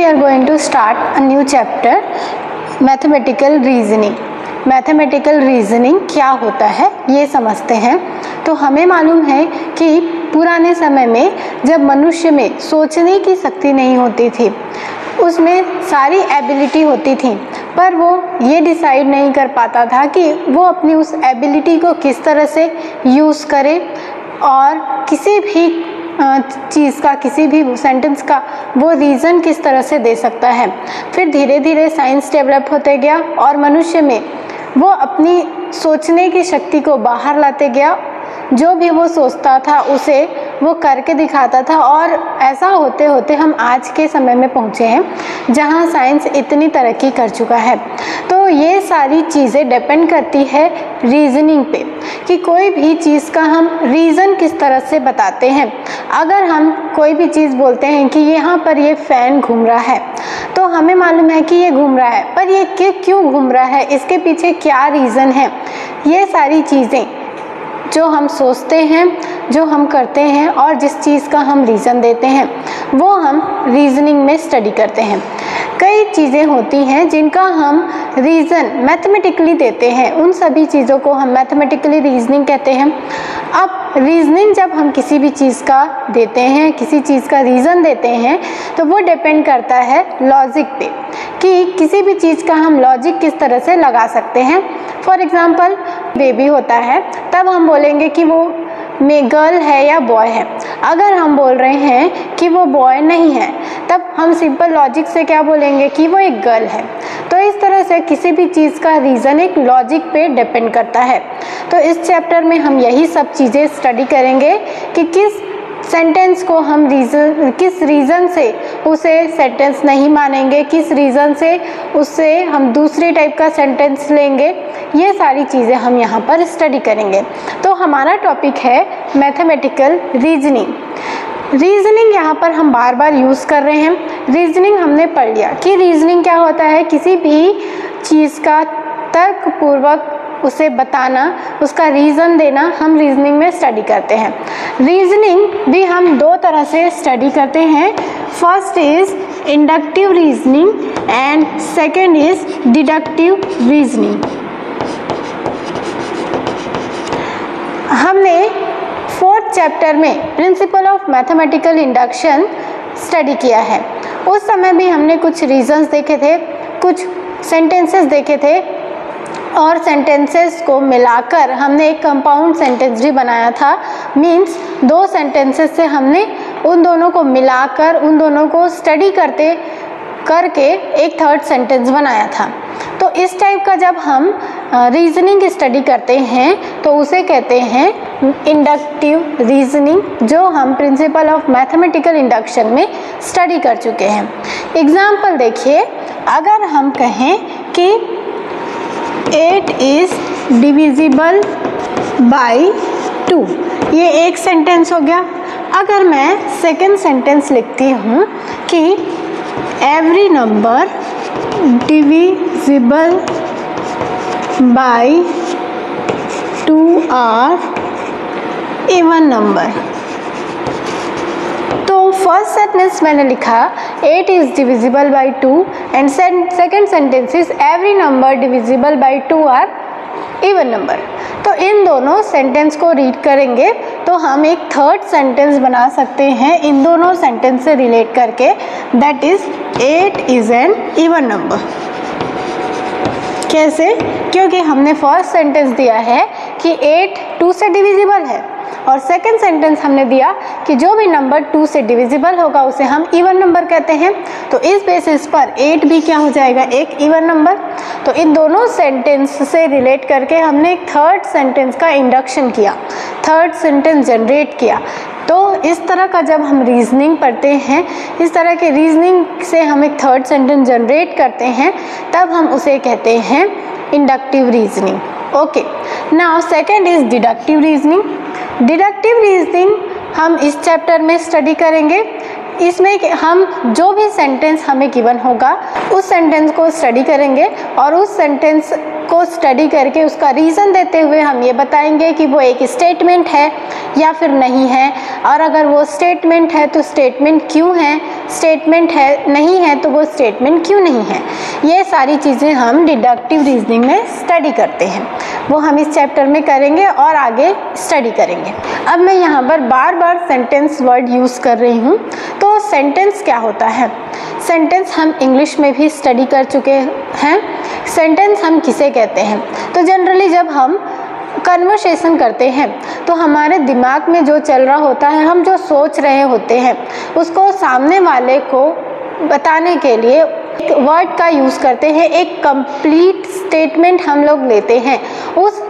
are going to start a new chapter, mathematical reasoning. Mathematical reasoning क्या होता है ये समझते हैं। तो हमें मालूम है कि पुराने समय में जब मनुष्य में सोचने की शक्ति नहीं होती थी, उसमें सारी एबिलिटी होती थी, पर वो ये डिसाइड नहीं कर पाता था कि वो अपनी उस एबिलिटी को किस तरह से यूज़ करे और किसी भी चीज़ का, किसी भी सेंटेंस का वो रीज़न किस तरह से दे सकता है। फिर धीरे धीरे साइंस डेवलप होते गया और मनुष्य में वो अपनी सोचने की शक्ति को बाहर लाते गया। जो भी वो सोचता था उसे वो करके दिखाता था और ऐसा होते होते हम आज के समय में पहुँचे हैं जहाँ साइंस इतनी तरक्की कर चुका है। तो ये सारी चीज़ें डिपेंड करती है रीजनिंग पे कि कोई भी चीज़ का हम रीज़न किस तरह से बताते हैं। अगर हम कोई भी चीज़ बोलते हैं कि यहाँ पर ये फ़ैन घूम रहा है, तो हमें मालूम है कि ये घूम रहा है, पर ये क्यों घूम रहा है, इसके पीछे क्या रीज़न है। ये सारी चीज़ें जो हम सोचते हैं, जो हम करते हैं और जिस चीज़ का हम रीज़न देते हैं वो हम रीजनिंग में स्टडी करते हैं। कई चीज़ें होती हैं जिनका हम रीज़न मैथमेटिकली देते हैं, उन सभी चीज़ों को हम मैथमेटिकली रीजनिंग कहते हैं। अब रीजनिंग जब हम किसी भी चीज़ का देते हैं, किसी चीज़ का रीज़न देते हैं, तो वो डिपेंड करता है लॉजिक पे कि किसी भी चीज़ का हम लॉजिक किस तरह से लगा सकते हैं। फॉर एग्ज़ाम्पल बेबी होता है, तब हम बोलेंगे कि वो में गर्ल है या बॉय है। अगर हम बोल रहे हैं कि वो बॉय नहीं है, तब हम सिंपल लॉजिक से क्या बोलेंगे कि वो एक गर्ल है। तो इस तरह से किसी भी चीज़ का रीज़न एक लॉजिक पे डिपेंड करता है। तो इस चैप्टर में हम यही सब चीज़ें स्टडी करेंगे कि किस सेंटेंस को हम किस रीज़न से उसे सेंटेंस नहीं मानेंगे, किस रीज़न से उससे हम दूसरे टाइप का सेंटेंस लेंगे। ये सारी चीज़ें हम यहाँ पर स्टडी करेंगे। तो हमारा टॉपिक है मैथमेटिकल रीजनिंग। रीजनिंग यहाँ पर हम बार बार यूज़ कर रहे हैं। रीजनिंग हमने पढ़ लिया कि रीजनिंग क्या होता है, किसी भी चीज़ का तर्कपूर्वक उसे बताना, उसका रीज़न देना, हम रीजनिंग में स्टडी करते हैं। रीजनिंग भी हम दो तरह से स्टडी करते हैं। First is inductive reasoning and second is deductive reasoning. हमने फोर्थ चैप्टर में principle of mathematical induction study किया है। उस समय भी हमने कुछ रीजन्स देखे थे, कुछ सेंटेंसेस देखे थे और सेंटेंसेस को मिलाकर हमने एक कंपाउंड सेंटेंस भी बनाया था। मीन्स दो सेंटेंसेस से हमने उन दोनों को मिलाकर, उन दोनों को स्टडी करके एक थर्ड सेंटेंस बनाया था। तो इस टाइप का जब हम रीजनिंग स्टडी करते हैं तो उसे कहते हैं इंडक्टिव रीजनिंग, जो हम प्रिंसिपल ऑफ मैथमेटिकल इंडक्शन में स्टडी कर चुके हैं। एग्जाम्पल देखिए, अगर हम कहें कि 8 is divisible by 2, ये एक सेंटेंस हो गया। अगर मैं सेकेंड सेंटेंस लिखती हूँ कि every number divisible by 2 are even number, तो फर्स्ट सेंटेंस मैंने लिखा 8 is divisible by 2 and second sentence is every number divisible by 2 are even number। तो इन दोनों सेंटेंस को रीड करेंगे तो हम एक थर्ड सेंटेंस बना सकते हैं इन दोनों सेंटेंस से रिलेट करके, that is 8 is an even number। कैसे? क्योंकि हमने फर्स्ट सेंटेंस दिया है कि 8 2 से डिविजिबल है और सेकंड सेंटेंस हमने दिया कि जो भी नंबर 2 से डिविजिबल होगा उसे हम इवन नंबर कहते हैं। तो इस बेसिस पर 8 भी क्या हो जाएगा, एक इवन नंबर। तो इन दोनों सेंटेंस से रिलेट करके हमने एक थर्ड सेंटेंस का इंडक्शन किया, थर्ड सेंटेंस जनरेट किया। तो इस तरह का जब हम रीजनिंग पढ़ते हैं, इस तरह के रीजनिंग से हम एक थर्ड सेंटेंस जनरेट करते हैं, तब हम उसे कहते हैं inductive reasoning. Okay, now second is deductive reasoning. Deductive reasoning हम इस चैप्टर में स्टडी करेंगे। इसमें हम जो भी सेंटेंस हमें गिवन होगा उस सेंटेंस को स्टडी करेंगे और उस सेंटेंस को स्टडी करके उसका रीज़न देते हुए हम ये बताएंगे कि वो एक स्टेटमेंट है या फिर नहीं है, और अगर वो स्टेटमेंट है तो स्टेटमेंट क्यों है, स्टेटमेंट है नहीं है तो वो स्टेटमेंट क्यों नहीं है। ये सारी चीज़ें हम डिडक्टिव रीजनिंग में स्टडी करते हैं, वो हम इस चैप्टर में करेंगे और आगे स्टडी करेंगे। अब मैं यहाँ पर बार बार सेंटेंस वर्ड यूज़ कर रही हूँ। तो सेंटेंस क्या होता है? सेंटेंस हम इंग्लिश में भी स्टडी कर चुके हैं। सेंटेंस हम किसे कहते हैं? तो जनरली जब हम कन्वर्सेशन करते हैं तो हमारे दिमाग में जो चल रहा होता है, हम जो सोच रहे होते हैं, उसको सामने वाले को बताने के लिए एक वर्ड का यूज़ करते हैं, एक कंप्लीट स्टेटमेंट हम लोग लेते हैं। उस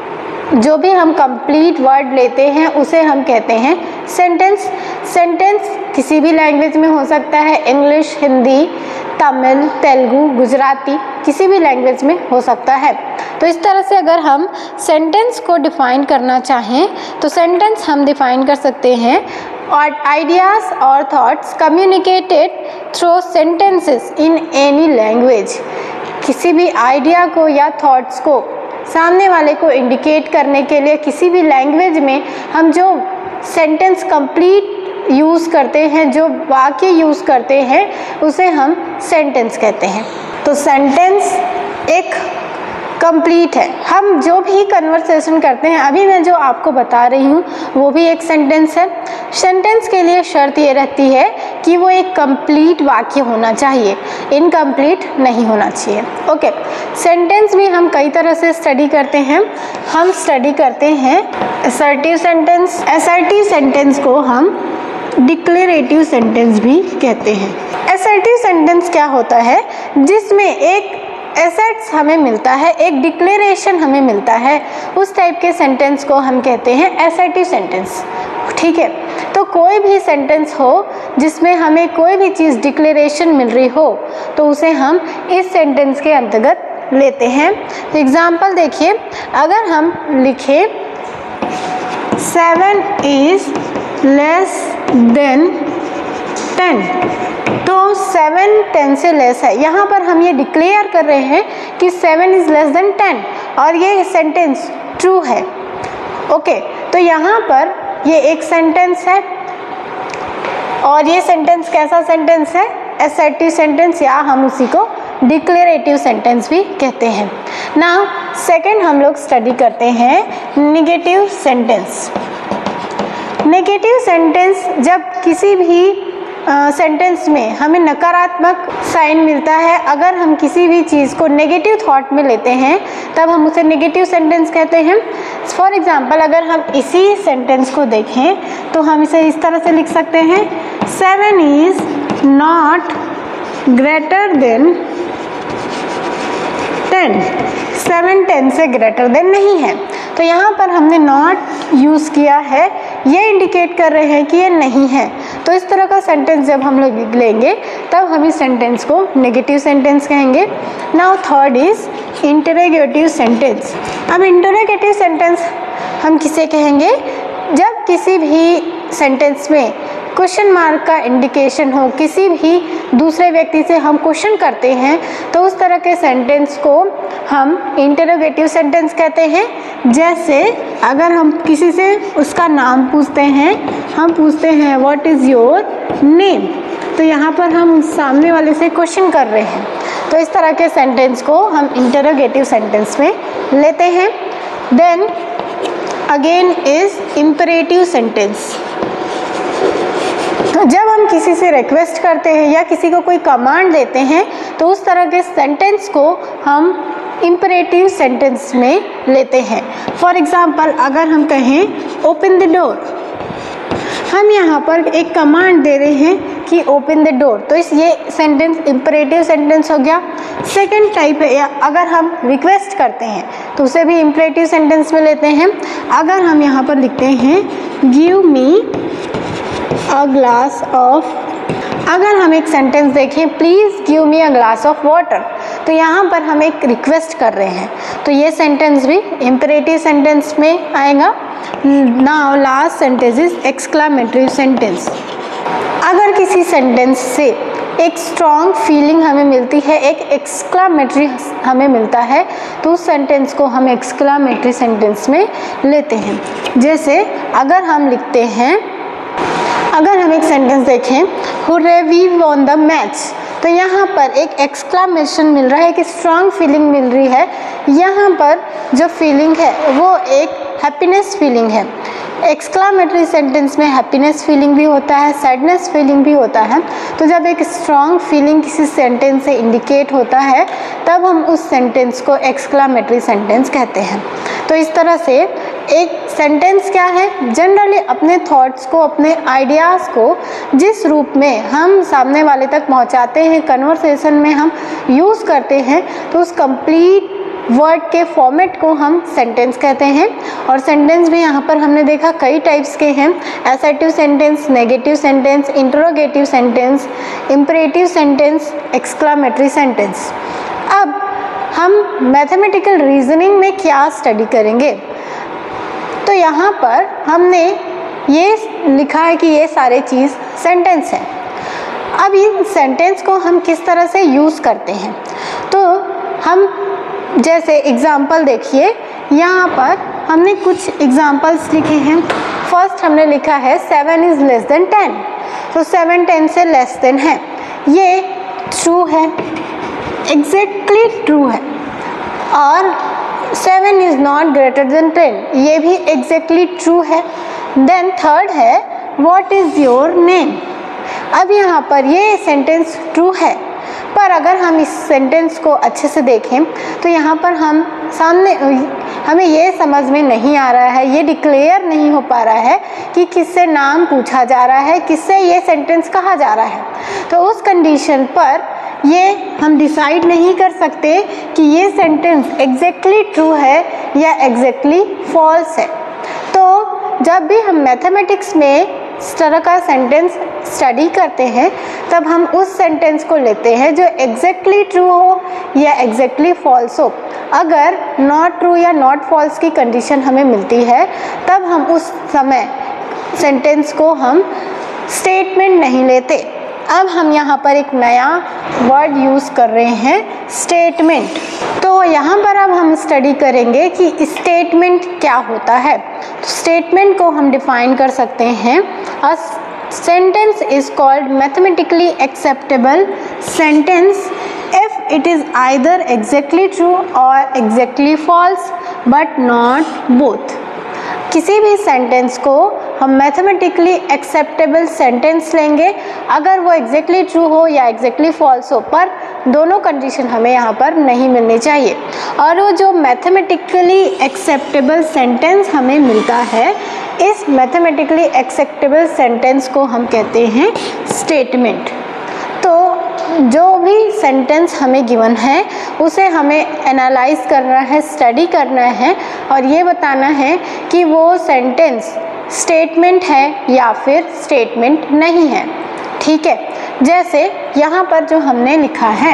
जो भी हम कंप्लीट वर्ड लेते हैं उसे हम कहते हैं सेंटेंस। सेंटेंस किसी भी लैंग्वेज में हो सकता है, इंग्लिश, हिंदी, तमिल, तेलुगु, गुजराती, किसी भी लैंग्वेज में हो सकता है। तो इस तरह से अगर हम सेंटेंस को डिफाइन करना चाहें तो सेंटेंस हम डिफाइन कर सकते हैं आइडियाज़ और thoughts communicated through sentences in any language. किसी भी आइडिया को या थॉट्स को सामने वाले को इंडिकेट करने के लिए किसी भी लैंग्वेज में हम जो सेंटेंस कंप्लीट यूज़ करते हैं, जो वाक्य यूज़ करते हैं, उसे हम सेंटेंस कहते हैं। तो सेंटेंस एक कंप्लीट है। हम जो भी कन्वर्सेशन करते हैं, अभी मैं जो आपको बता रही हूँ वो भी एक सेंटेंस है। सेंटेंस के लिए शर्त ये रहती है कि वो एक कंप्लीट वाक्य होना चाहिए, इनकम्प्लीट नहीं होना चाहिए। ओके, सेंटेंस भी हम कई तरह से स्टडी करते हैं। हम स्टडी करते हैं असर्टिव सेंटेंस। असर्टिव सेंटेंस को हम डिक्लेरेटिव सेंटेंस भी कहते हैं। असर्टिव सेंटेंस क्या होता है? जिसमें एक एसेट्स हमें मिलता है, एक डिक्लेरेशन हमें मिलता है, उस टाइप के सेंटेंस को हम कहते हैं असर्टिव सेंटेंस। ठीक है, तो कोई भी सेंटेंस हो जिसमें हमें कोई भी चीज़ डिक्लेरेशन मिल रही हो तो उसे हम इस सेंटेंस के अंतर्गत लेते हैं। एग्जाम्पल देखिए, अगर हम लिखें 7 is less than 10, तो 7 10 से लेस है। यहाँ पर हम ये डिक्लेयर कर रहे हैं कि 7 is less than 10 और ये सेंटेंस ट्रू है। ओके, तो यहाँ पर ये एक सेंटेंस है और ये सेंटेंस कैसा सेंटेंस है? असर्टिव सेंटेंस, या हम उसी को डिक्लेरेटिव सेंटेंस भी कहते हैं। नाउ सेकंड हम लोग स्टडी करते हैं नेगेटिव सेंटेंस। नेगेटिव सेंटेंस, जब किसी भी सेंटेंस में हमें नकारात्मक साइन मिलता है, अगर हम किसी भी चीज़ को नेगेटिव थॉट में लेते हैं तब हम उसे नेगेटिव सेंटेंस कहते हैं। फॉर एग्जांपल, अगर हम इसी सेंटेंस को देखें तो हम इसे इस तरह से लिख सकते हैं 7 is not greater than 10। 7 10 से ग्रेटर देन नहीं है, तो यहाँ पर हमने नॉट यूज़ किया है, ये इंडिकेट कर रहे हैं कि ये नहीं है। तो इस तरह का सेंटेंस जब हम लोग लेंगे तब हम इस सेंटेंस को नेगेटिव सेंटेंस कहेंगे। Now third is interrogative sentence. अब इंटरोगेटिव सेंटेंस हम किसे कहेंगे? जब किसी भी सेंटेंस में क्वेश्चन मार्क का इंडिकेशन हो, किसी भी दूसरे व्यक्ति से हम क्वेश्चन करते हैं तो उस तरह के सेंटेंस को हम इंटरोगेटिव सेंटेंस कहते हैं। जैसे अगर हम किसी से उसका नाम पूछते हैं, हम पूछते हैं व्हाट इज़ योर नेम, तो यहाँ पर हम सामने वाले से क्वेश्चन कर रहे हैं, तो इस तरह के सेंटेंस को हम इंटरोगेटिव सेंटेंस में लेते हैं। Then again is imperative sentence. जब हम किसी से रिक्वेस्ट करते हैं या किसी को कोई कमांड देते हैं तो उस तरह के सेंटेंस को हम इम्परेटिव सेंटेंस में लेते हैं। फॉर एग्जाम्पल, अगर हम कहें ओपन द डोर, हम यहाँ पर एक कमांड दे रहे हैं कि ओपन द डोर, तो ये सेंटेंस इम्परेटिव सेंटेंस हो गया। सेकेंड टाइप है, अगर हम रिक्वेस्ट करते हैं तो उसे भी इम्परेटिव सेंटेंस में लेते हैं। अगर हम यहाँ पर लिखते हैं give me a glass of, अगर हम एक सेंटेंस देखें please give me a glass of water, तो यहाँ पर हम एक रिक्वेस्ट कर रहे हैं, तो ये सेंटेंस भी इम्परेटिव सेंटेंस में आएगा। Now last sentence is exclamatory sentence. अगर किसी सेंटेंस से एक स्ट्रॉन्ग फीलिंग हमें मिलती है, एक एक्सक्लामेटरी हमें मिलता है, तो उस सेंटेंस को हम एक्सक्लामेटरी सेंटेंस में लेते हैं। जैसे अगर हम लिखते हैं, अगर हम एक सेंटेंस देखें, hurray we won the match, तो यहाँ पर एक एक्सक्लामेशन मिल रहा है, एक स्ट्रॉन्ग फीलिंग मिल रही है। यहाँ पर जो फीलिंग है वो एक हैप्पीनेस फीलिंग है। एक्सक्लामेटरी सेंटेंस में हैप्पीनेस फीलिंग भी होता है, सैडनेस फीलिंग भी होता है। तो जब एक स्ट्रॉन्ग फीलिंग किसी सेंटेंस से इंडिकेट होता है तब हम उस सेंटेंस को एक्सक्लामेटरी सेंटेंस कहते हैं। तो इस तरह से एक सेंटेंस क्या है, जनरली अपने थॉट्स को, अपने आइडियाज़ को जिस रूप में हम सामने वाले तक पहुंचाते हैं, कन्वर्सेशन में हम यूज़ करते हैं, तो उस कंप्लीट वर्ड के फॉर्मेट को हम सेंटेंस कहते हैं। और सेंटेंस भी यहाँ पर हमने देखा कई टाइप्स के हैं, assertive sentence, negative sentence, interrogative sentence, imperative sentence, exclamatory sentence. अब हम मैथमेटिकल रीजनिंग में क्या स्टडी करेंगे, तो यहाँ पर हमने ये लिखा है कि ये सारे चीज़ सेंटेंस है। अब इन सेंटेंस को हम किस तरह से यूज़ करते हैं, तो हम जैसे एग्जाम्पल देखिए, यहाँ पर हमने कुछ एग्जाम्पल्स लिखे हैं। फर्स्ट हमने लिखा है 7 इज़ लेस देन 10, तो 7 10 से लेस देन है, ये ट्रू है, एग्जैक्टली ट्रू है। और 7 इज़ नॉट ग्रेटर देन 10, ये भी एग्जैक्टली ट्रू है। देन थर्ड है व्हाट इज़ योर नेम। अब यहाँ पर ये सेंटेंस ट्रू है, पर अगर हम इस सेंटेंस को अच्छे से देखें तो यहाँ पर हमें ये समझ में नहीं आ रहा है, ये डिक्लेयर नहीं हो पा रहा है कि किससे नाम पूछा जा रहा है, किससे ये सेंटेंस कहा जा रहा है। तो उस कंडीशन पर ये हम डिसाइड नहीं कर सकते कि ये सेंटेंस एग्जैक्टली ट्रू है या एग्जैक्टली फॉल्स है। तो जब भी हम मैथमेटिक्स में इस तरह का सेंटेंस स्टडी करते हैं तब हम उस सेंटेंस को लेते हैं जो एग्जैक्टली ट्रू हो या एग्जैक्टली फॉल्स हो। अगर नॉट ट्रू या नॉट फॉल्स की कंडीशन हमें मिलती है तब हम उस समय सेंटेंस को हम स्टेटमेंट नहीं लेते। अब हम यहाँ पर एक नया वर्ड यूज़ कर रहे हैं, स्टेटमेंट। तो यहाँ पर अब हम स्टडी करेंगे कि स्टेटमेंट क्या होता है। तो स्टेटमेंट को हम डिफाइन कर सकते हैं, a sentence is called mathematically acceptable sentence if it is either exactly true और exactly false but not both. किसी भी सेंटेंस को हम मैथमेटिकली एक्सेप्टेबल सेंटेंस लेंगे अगर वो एग्जैक्टली ट्रू हो या एग्जैक्टली फॉल्स हो, पर दोनों कंडीशन हमें यहाँ पर नहीं मिलनी चाहिए। और वो जो मैथमेटिकली एक्सेप्टेबल सेंटेंस हमें मिलता है, इस मैथमेटिकली एक्सेप्टेबल सेंटेंस को हम कहते हैं स्टेटमेंट। तो जो भी सेंटेंस हमें गिवन है उसे हमें एनालाइज करना है, स्टडी करना है और ये बताना है कि वो सेंटेंस स्टेटमेंट है या फिर स्टेटमेंट नहीं है। ठीक है, जैसे यहाँ पर जो हमने लिखा है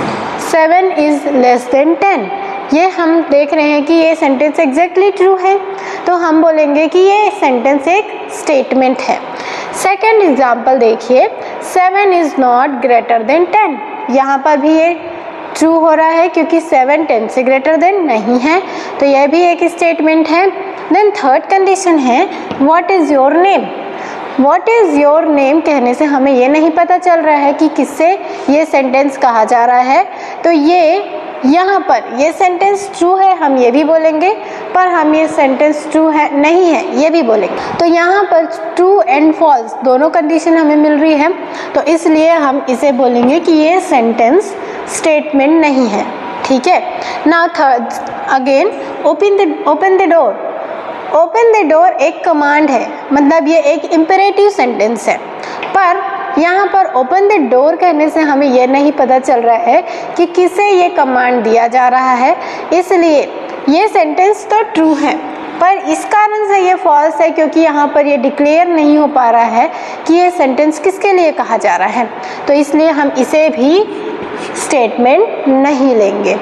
7 इज़ लेस देन 10, ये हम देख रहे हैं कि ये सेंटेंस एग्जैक्टली ट्रू है, तो हम बोलेंगे कि ये सेंटेंस एक स्टेटमेंट है। सेकेंड एग्जाम्पल देखिए, 7 इज़ नॉट ग्रेटर देन 10, यहाँ पर भी ये ट्रू हो रहा है क्योंकि 7 10 से ग्रेटर देन नहीं है, तो यह भी एक स्टेटमेंट है। देन थर्ड कंडीशन है what is your name. What is your name कहने से हमें ये नहीं पता चल रहा है कि किससे ये सेंटेंस कहा जा रहा है, तो ये यहाँ पर ये सेंटेंस ट्रू है हम ये भी बोलेंगे, पर हम ये सेंटेंस ट्रू है नहीं है ये भी बोलेंगे। तो यहाँ पर ट्रू एंड फॉल्स दोनों कंडीशन हमें मिल रही है, तो इसलिए हम इसे बोलेंगे कि ये सेंटेंस स्टेटमेंट नहीं है। ठीक है, now third again open the door. Open the door एक कमांड है, मतलब ये एक इम्पेरेटिव सेंटेंस है, पर यहाँ पर ओपन द डोर कहने से हमें यह नहीं पता चल रहा है कि किसे ये कमांड दिया जा रहा है, इसलिए ये सेंटेंस तो ट्रू है पर इस कारण से ये फॉल्स है क्योंकि यहाँ पर ये डिक्लेयर नहीं हो पा रहा है कि ये सेंटेंस किसके लिए कहा जा रहा है, तो इसलिए हम इसे भी स्टेटमेंट नहीं लेंगे। तो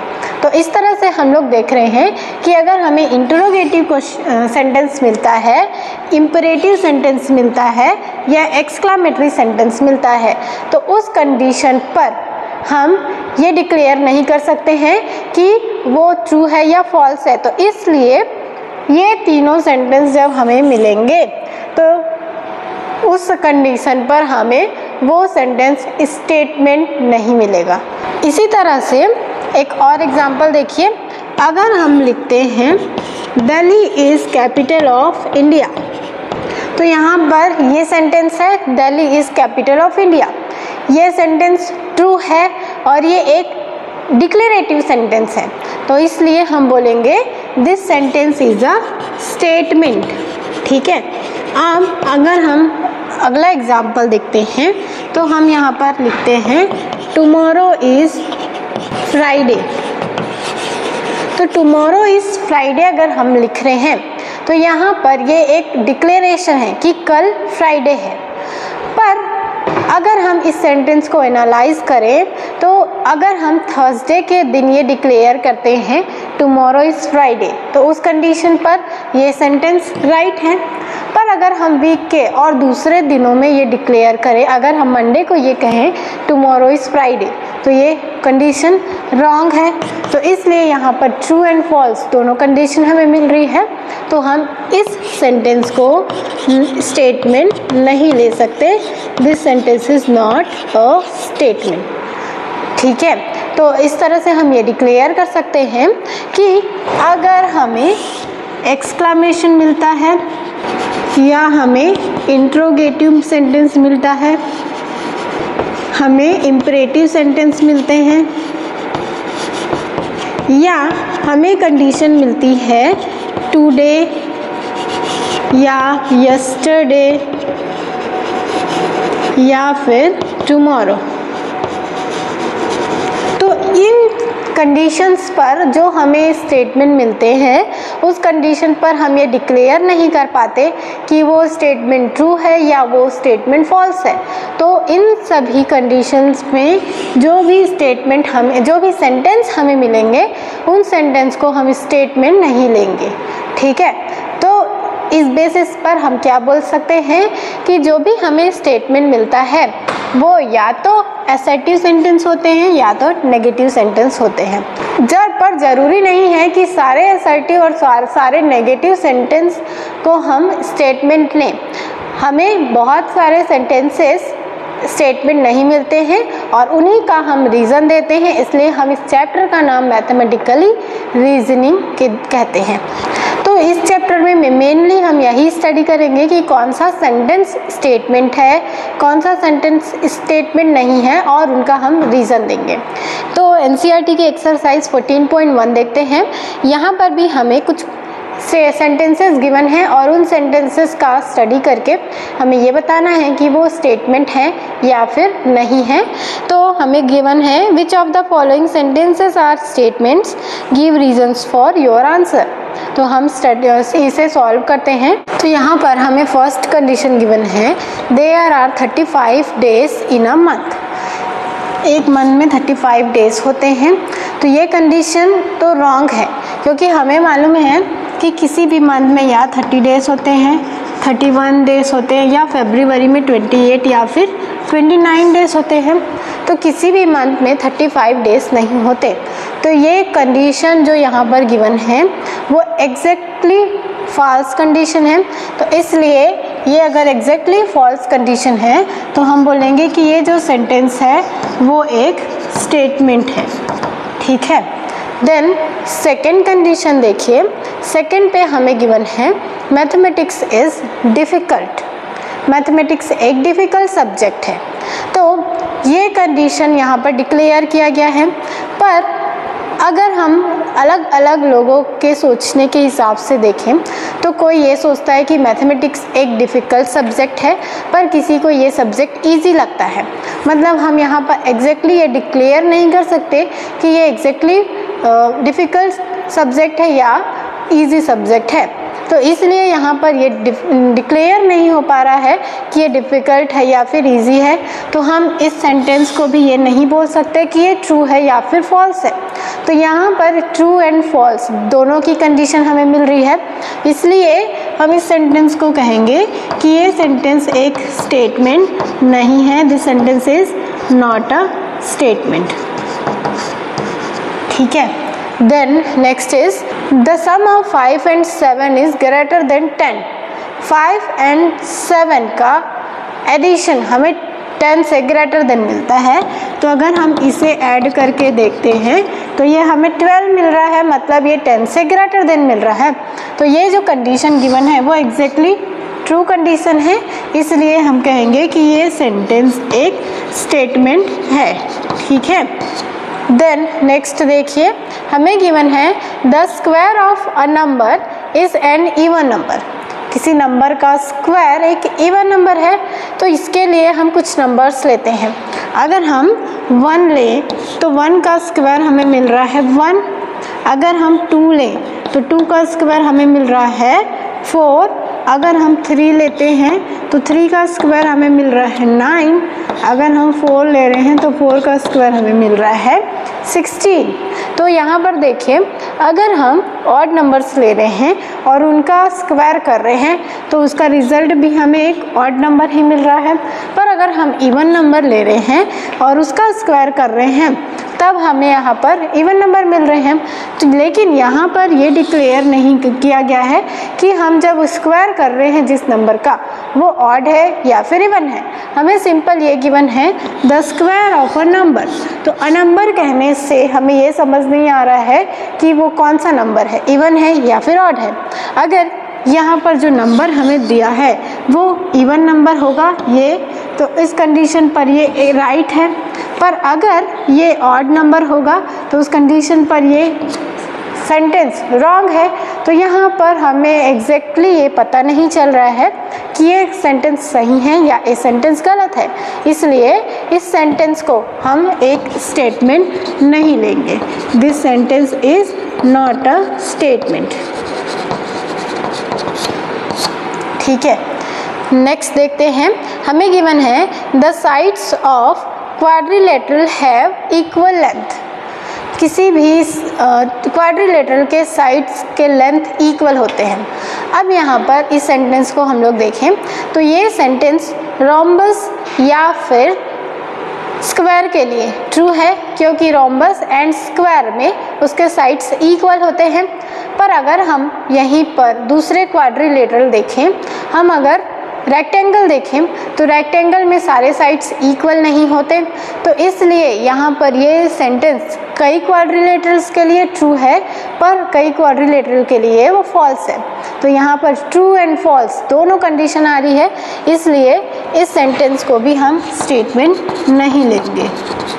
तो इस तरह से हम लोग देख रहे हैं कि अगर हमें इंटरोगेटिव सेंटेंस मिलता है, इंपरेटिव सेंटेंस मिलता है या एक्सक्लामेटरी सेंटेंस मिलता है, तो उस कंडीशन पर हम ये डिक्लेयर नहीं कर सकते हैं कि वो ट्रू है या फॉल्स है। तो इसलिए ये तीनों सेंटेंस जब हमें मिलेंगे तो उस कंडीशन पर हमें वो सेंटेंस स्टेटमेंट नहीं मिलेगा। इसी तरह से एक और एग्जांपल देखिए, अगर हम लिखते हैं Delhi is capital of India, तो यहाँ पर ये सेंटेंस है Delhi is capital of India. ये सेंटेंस ट्रू है और ये एक डिक्लेरेटिव सेंटेंस है, तो इसलिए हम बोलेंगे this sentence is a statement. ठीक है। अब अगर हम अगला एग्जाम्पल देखते हैं तो हम यहाँ पर लिखते हैं टुमारो इज़ फ्राइडे। तो टुमारो इज़ फ्राइडे अगर हम लिख रहे हैं तो यहाँ पर ये एक डिक्लेरेशन है कि कल फ्राइडे है। पर अगर हम इस सेंटेंस को एनालाइज करें तो अगर हम थर्सडे के दिन ये डिक्लेयर करते हैं टुमारो इज़ फ्राइडे, तो उस कंडीशन पर ये सेंटेंस राइट है। पर अगर हम वीक के और दूसरे दिनों में ये डिक्लेयर करें, अगर हम मंडे को ये कहें टुमारो इज़ फ्राइडे, तो ये कंडीशन रॉन्ग है। तो इसलिए यहाँ पर ट्रू एंड फॉल्स दोनों कंडीशन हमें मिल रही है, तो हम इस सेंटेंस को स्टेटमेंट नहीं ले सकते। This sentence is not a statement. ठीक है। तो इस तरह से हम ये डिक्लेयर कर सकते हैं कि अगर हमें एक्सक्लामेशन मिलता है या हमें इंट्रोगेटिव सेंटेंस मिलता है, हमें इम्परेटिव सेंटेंस मिलते हैं, या हमें कंडीशन मिलती है टुडे या यस्टरडे या फिर टुमारो, तो इन कंडीशंस पर जो हमें स्टेटमेंट मिलते हैं उस कंडीशन पर हम ये डिक्लेयर नहीं कर पाते कि वो स्टेटमेंट ट्रू है या वो स्टेटमेंट फॉल्स है। तो इन सभी कंडीशंस में जो भी स्टेटमेंट हमें, जो भी सेंटेंस हमें मिलेंगे, उन सेंटेंस को हम स्टेटमेंट नहीं लेंगे। ठीक है। तो इस बेसिस पर हम क्या बोल सकते हैं कि जो भी हमें स्टेटमेंट मिलता है वो या तो असर्टिव सेंटेंस होते हैं या तो नेगेटिव सेंटेंस होते हैं। पर ज़रूरी नहीं है कि सारे असर्टिव और सारे नेगेटिव सेंटेंस को हम स्टेटमेंट लें। हमें बहुत सारे सेंटेंसेस स्टेटमेंट नहीं मिलते हैं और उन्हीं का हम रीज़न देते हैं, इसलिए हम इस चैप्टर का नाम मैथमेटिकली रीजनिंग कहते हैं। तो इस चैप्टर में मेनली हम यही स्टडी करेंगे कि कौन सा सेंटेंस स्टेटमेंट है, कौन सा सेंटेंस स्टेटमेंट नहीं है, और उनका हम रीज़न देंगे। तो एनसीईआरटी के एक्सरसाइज 14.1 देखते हैं। यहाँ पर भी हमें कुछ सेंटेंसेस गिवन हैं और उन सेंटेंसेस का स्टडी करके हमें ये बताना है कि वो स्टेटमेंट है या फिर नहीं है। तो हमें गिवन है which of the following sentences are statements, give reasons for your answer. तो हम इसे सॉल्व करते हैं। तो यहाँ पर हमें फर्स्ट कंडीशन गिवन है there are 35 days in a month. एक मंथ में 35 डेज होते हैं। तो ये कंडीशन तो रॉन्ग है, क्योंकि हमें मालूम है कि किसी भी मंथ में या 30 डेज होते हैं, 31 डेज होते हैं, या फरवरी में 28 या फिर 29 डेज होते हैं। तो किसी भी मंथ में 35 डेज नहीं होते। तो ये कंडीशन जो यहाँ पर गिवन है वो एग्जैक्टली फॉल्स कंडीशन है। तो इसलिए ये अगर एग्जैक्टली फॉल्स कंडीशन है तो हम बोलेंगे कि ये जो सेंटेंस है वो एक स्टेटमेंट है। ठीक है। देन सेकेंड कंडीशन देखिए। सेकेंड पे हमें गिवन है मैथमेटिक्स इज़ डिफ़िकल्ट। मैथमेटिक्स एक डिफ़िकल्ट सब्जेक्ट है। तो ये कंडीशन यहाँ पर डिक्लेयर किया गया है। पर अगर हम अलग अलग लोगों के सोचने के हिसाब से देखें तो कोई ये सोचता है कि मैथमेटिक्स एक डिफ़िकल्ट सब्जेक्ट है, पर किसी को ये सब्जेक्ट इजी लगता है। मतलब हम यहाँ पर एग्जैक्टली ये डिक्लेयर नहीं कर सकते कि ये एग्जैक्टली डिफ़िकल्ट सब्जेक्ट है या इजी सब्जेक्ट है। तो इसलिए यहाँ पर ये डिक्लेयर नहीं हो पा रहा है कि ये डिफ़िकल्ट है या फिर इजी है। तो हम इस सेंटेंस को भी ये नहीं बोल सकते कि ये ट्रू है या फिर फॉल्स है। तो यहाँ पर ट्रू एंड फॉल्स दोनों की कंडीशन हमें मिल रही है, इसलिए हम इस सेंटेंस को कहेंगे कि ये सेंटेंस एक स्टेटमेंट नहीं है। This sentence is not a statement. ठीक है। Then next is the sum of 5 and 7 is greater than 10। 5 and 7 का एडिशन हमें 10 से ग्रेटर देन मिलता है। तो अगर हम इसे ऐड करके देखते हैं तो ये हमें 12 मिल रहा है, मतलब ये 10 से ग्रेटर देन मिल रहा है। तो ये जो कंडीशन गिवन है वो एग्जैक्टली ट्रू कंडीशन है, इसलिए हम कहेंगे कि ये सेंटेंस एक स्टेटमेंट है। ठीक है। देन नेक्स्ट देखिए, हमें गिवन है the square of a number is an even number. किसी नंबर का स्क्वायर एक इवन नंबर है। तो इसके लिए हम कुछ नंबर्स लेते हैं। अगर हम 1 लें तो 1 का स्क्वायर हमें मिल रहा है 1। अगर हम 2 लें तो 2 का स्क्वायर हमें मिल रहा है 4। अगर हम 3 लेते हैं तो 3 का स्क्वायर हमें मिल रहा है 9। अगर हम 4 ले रहे हैं तो 4 का स्क्वायर हमें मिल रहा है 16। तो यहाँ पर देखिए, अगर हम ऑड नंबर्स ले रहे हैं और उनका स्क्वायर कर रहे हैं तो उसका रिजल्ट भी हमें एक ऑड नंबर ही मिल रहा है। पर अगर हम इवन नंबर ले रहे हैं और उसका स्क्वायर कर रहे हैं तब हमें यहाँ पर इवन नंबर मिल रहे हैं। तो लेकिन यहाँ पर ये डिक्लेयर नहीं किया गया है कि हम जब स्क्वायर कर रहे हैं जिस नंबर का वो ऑड है या फिर इवन है। हमें सिंपल ये गिवन है the square of a number. तो अ नंबर कहने से हमें ये समझ नहीं आ रहा है कि वो कौन सा नंबर है, इवन है या फिर ऑड है। अगर यहाँ पर जो नंबर हमें दिया है वो इवन नंबर होगा ये, तो इस कंडीशन पर ये राइट है। पर अगर ये ऑड नंबर होगा तो उस कंडीशन पर ये सेंटेंस रॉन्ग है। तो यहाँ पर हमें एग्जैक्टली ये पता नहीं चल रहा है कि ये सेंटेंस सही है या ये सेंटेंस गलत है, इसलिए इस सेंटेंस को हम एक स्टेटमेंट नहीं लेंगे। This sentence is not a statement. ठीक है। नेक्स्ट देखते हैं, हमें गिवन है the sides of quadrilateral have equal length. किसी भी क्वाड्रिलेटरल के साइड्स के लेंथ इक्वल होते हैं। अब यहाँ पर इस सेंटेंस को हम लोग देखें तो ये सेंटेंस रोम्बस या फिर स्क्वायर के लिए ट्रू है, क्योंकि रोम्बस एंड स्क्वायर में उसके साइड्स इक्वल होते हैं। पर अगर हम यहीं पर दूसरे क्वाड्रिलेटरल देखें, हम अगर रेक्टेंगल देखें तो रेक्टेंगल में सारे साइड्स इक्वल नहीं होते। तो इसलिए यहाँ पर ये सेंटेंस कई क्वाड्रिलेटरल्स के लिए ट्रू है पर कई क्वाड्रिलेटरल के लिए वो फॉल्स है। तो यहाँ पर ट्रू एंड फॉल्स दोनों कंडीशन आ रही है, इसलिए इस सेंटेंस को भी हम स्टेटमेंट नहीं लेंगे।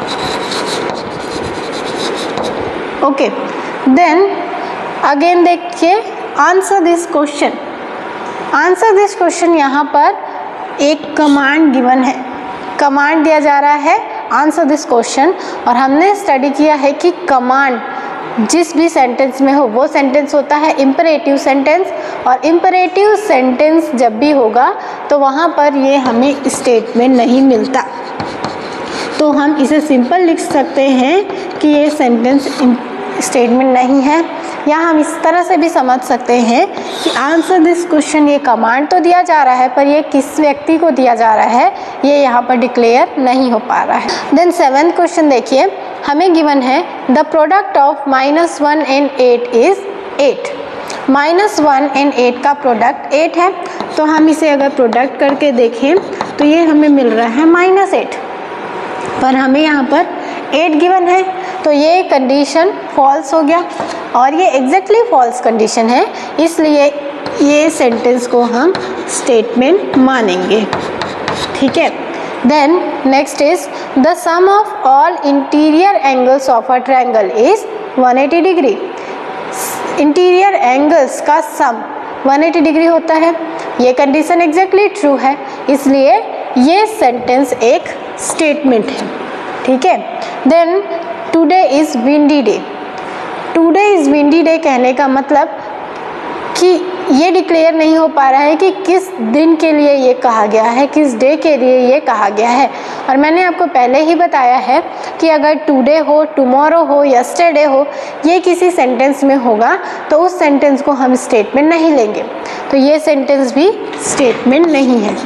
ओके। देन अगेन देखिए, answer this question. Answer this question, यहाँ पर एक कमांड गिवन है, कमांड दिया जा रहा है आंसर दिस क्वेश्चन। और हमने स्टडी किया है कि कमांड जिस भी सेंटेंस में हो वो सेंटेंस होता है इम्परेटिव सेंटेंस, और इम्परेटिव सेंटेंस जब भी होगा तो वहाँ पर ये हमें स्टेटमेंट नहीं मिलता। तो हम इसे सिंपल लिख सकते हैं कि ये सेंटेंस स्टेटमेंट नहीं है। या हम इस तरह से भी समझ सकते हैं कि आंसर दिस क्वेश्चन, ये कमांड तो दिया जा रहा है पर ये किस व्यक्ति को दिया जा रहा है ये यहाँ पर डिक्लेयर नहीं हो पा रहा है। देन 7th क्वेश्चन देखिए, हमें गिवन है the product of -1 and 8 is 8। -1 and 8 का प्रोडक्ट 8 है। तो हम इसे अगर प्रोडक्ट करके देखें तो ये हमें मिल रहा है -8, पर हमें यहाँ पर 8 गिवन है। तो ये कंडीशन फॉल्स हो गया और ये एग्जैक्टली फॉल्स कंडीशन है, इसलिए ये सेंटेंस को हम स्टेटमेंट मानेंगे। ठीक है। Then next is the sum of all interior angles of a triangle is 180 degree. Interior angles का सम 180 डिग्री होता है। ये कंडीशन एग्जैक्टली ट्रू है, इसलिए ये सेंटेंस एक स्टेटमेंट है। ठीक है। Then today is windy day. Today is windy day कहने का मतलब कि ये डिक्लेयर नहीं हो पा रहा है कि किस दिन के लिए ये कहा गया है, किस डे के लिए ये कहा गया है। और मैंने आपको पहले ही बताया है कि अगर टुडे हो, टुमारो हो, यस्टरडे हो, ये किसी सेंटेंस में होगा तो उस सेंटेंस को हम स्टेटमेंट नहीं लेंगे, तो ये सेंटेंस भी स्टेटमेंट नहीं है।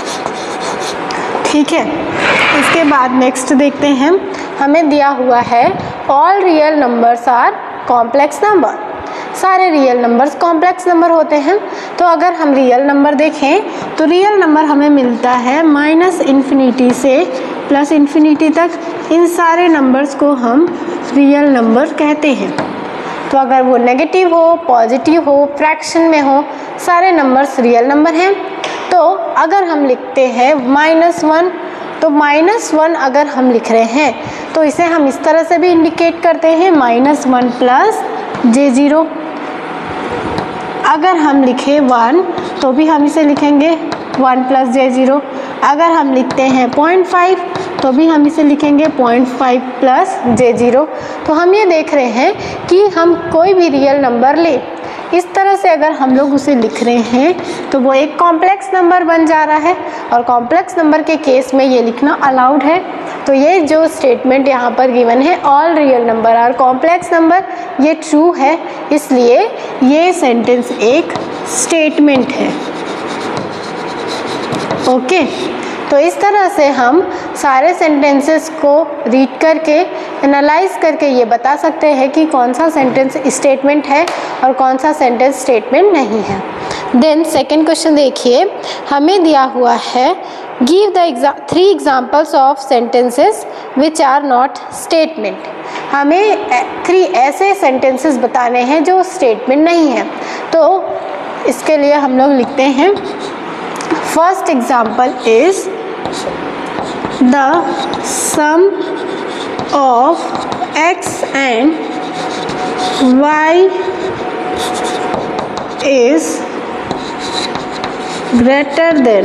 ठीक है, इसके बाद नेक्स्ट देखते हैं, हमें दिया हुआ है all real numbers are complex number. सारे रियल नंबर्स कॉम्प्लेक्स नंबर होते हैं। तो अगर हम रियल नंबर देखें तो रियल नंबर हमें मिलता है -इन्फिनिटी से +इन्फिनिटी तक। इन सारे नंबर्स को हम रियल नंबर कहते हैं। तो अगर वो नेगेटिव हो, पॉजिटिव हो, फ्रैक्शन में हो, सारे नंबर्स रियल नंबर हैं। तो अगर हम लिखते हैं -1, तो -1 अगर हम लिख रहे हैं तो इसे हम इस तरह से भी इंडिकेट करते हैं -1 + J0। अगर हम लिखें 1 तो भी हम इसे लिखेंगे 1 + J0। अगर हम लिखते हैं 0.5 तो भी हम इसे लिखेंगे 0.5 + J0। तो हम ये देख रहे हैं कि हम कोई भी रियल नंबर ले, इस तरह से अगर हम लोग उसे लिख रहे हैं तो वो एक कॉम्प्लेक्स नंबर बन जा रहा है, और कॉम्प्लेक्स नंबर के केस में ये लिखना अलाउड है। तो ये जो स्टेटमेंट यहाँ पर गिवन है, all real number are complex number, ये ट्रू है, इसलिए ये सेंटेंस एक स्टेटमेंट है। ओके, तो इस तरह से हम सारे सेंटेंसेस को रीड करके, एनालाइज करके ये बता सकते हैं कि कौन सा सेंटेंस स्टेटमेंट है और कौन सा सेंटेंस स्टेटमेंट नहीं है। देन सेकंड क्वेश्चन देखिए, हमें दिया हुआ है give the 3 examples of sentences which are not statement. हमें 3 ऐसे सेंटेंसेस बताने हैं जो स्टेटमेंट नहीं है। तो इसके लिए हम लोग लिखते हैं, first example is the sum of x and y is greater than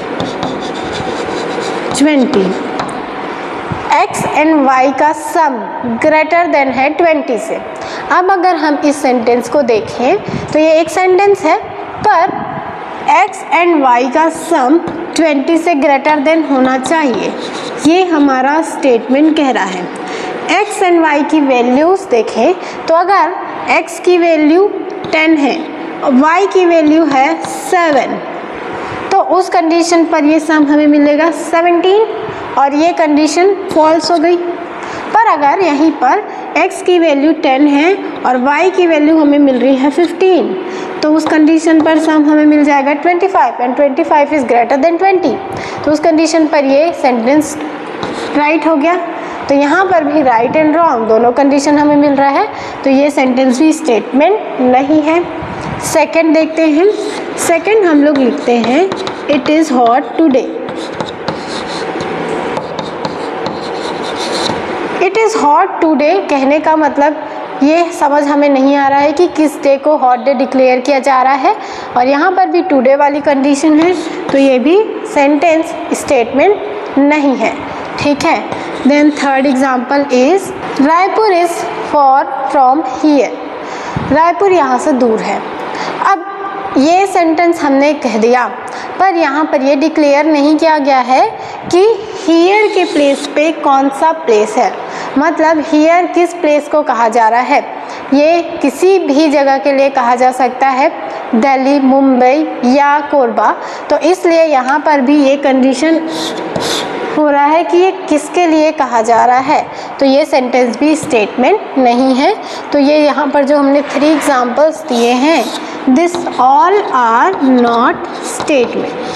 20। x and y का सम ग्रेटर देन है 20 से। अब अगर हम इस सेंटेंस को देखें तो ये एक सेंटेंस है, पर x and y का सम 20 से ग्रेटर देन होना चाहिए, ये हमारा स्टेटमेंट कह रहा है। x एंड y की वैल्यूज़ देखें तो अगर x की वैल्यू 10 है और y की वैल्यू है 7, तो उस कंडीशन पर ये सम हमें मिलेगा 17, और ये कंडीशन फॉल्स हो गई। पर अगर यहीं पर x की वैल्यू 10 है और y की वैल्यू हमें मिल रही है 15, तो उस कंडीशन पर सम हमें मिल जाएगा 25, एंड 25 इज़ ग्रेटर देन 20। तो उस कंडीशन पर ये सेंटेंस राइट हो गया। तो यहाँ पर भी राइट एंड रॉन्ग दोनों कंडीशन हमें मिल रहा है, तो ये सेंटेंस भी स्टेटमेंट नहीं है। सेकंड देखते हैं, सेकंड हम लोग लिखते हैं it is hot today. It is hot today कहने का मतलब ये समझ हमें नहीं आ रहा है कि किस डे को हॉट डे डिक्लेयर किया जा रहा है, और यहाँ पर भी टुडे वाली कंडीशन है, तो ये भी सेंटेंस स्टेटमेंट नहीं है। ठीक है, then third example is Raipur is far from here. Raipur यहाँ से दूर है। अब ये सेंटेंस हमने कह दिया, पर यहाँ पर ये डिक्लेयर नहीं किया गया है कि हियर के प्लेस पे कौन सा प्लेस है, मतलब हियर किस प्लेस को कहा जा रहा है। ये किसी भी जगह के लिए कहा जा सकता है, दिल्ली, मुंबई या कोरबा। तो इसलिए यहाँ पर भी ये कंडीशन हो रहा है कि ये किसके लिए कहा जा रहा है, तो ये सेंटेंस भी स्टेटमेंट नहीं है। तो ये यहाँ पर जो हमने 3 एग्जाम्पल्स दिए हैं, this all are not statement.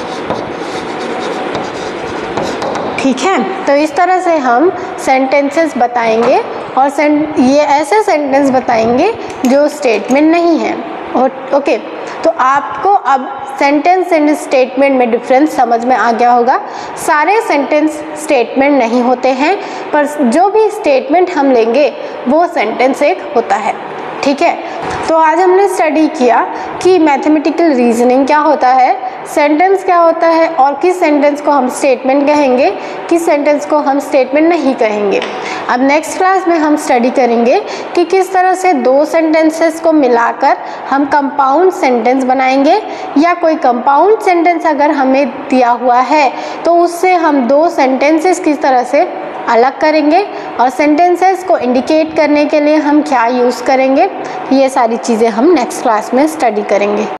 ठीक है, तो इस तरह से हम सेंटेंसेस बताएंगे, और ये ऐसे सेंटेंस बताएंगे जो स्टेटमेंट नहीं है। ओके, तो आपको अब सेंटेंस एंड स्टेटमेंट में डिफरेंस समझ में आ गया होगा। सारे सेंटेंस स्टेटमेंट नहीं होते हैं, पर जो भी स्टेटमेंट हम लेंगे वो सेंटेंस एक होता है। ठीक है, तो आज हमने स्टडी किया कि मैथमेटिकल रीजनिंग क्या होता है, सेंटेंस क्या होता है और किस सेंटेंस को हम स्टेटमेंट कहेंगे, किस सेंटेंस को हम स्टेटमेंट नहीं कहेंगे। अब नेक्स्ट क्लास में हम स्टडी करेंगे कि किस तरह से दो सेंटेंसेस को मिलाकर हम कंपाउंड सेंटेंस बनाएंगे, या कोई कंपाउंड सेंटेंस अगर हमें दिया हुआ है तो उससे हम दो सेंटेंसेस किस तरह से अलग करेंगे, और सेंटेंसेस को इंडिकेट करने के लिए हम क्या यूज़ करेंगे। ये सारी चीज़ें हम नेक्स्ट क्लास में स्टडी करेंगे।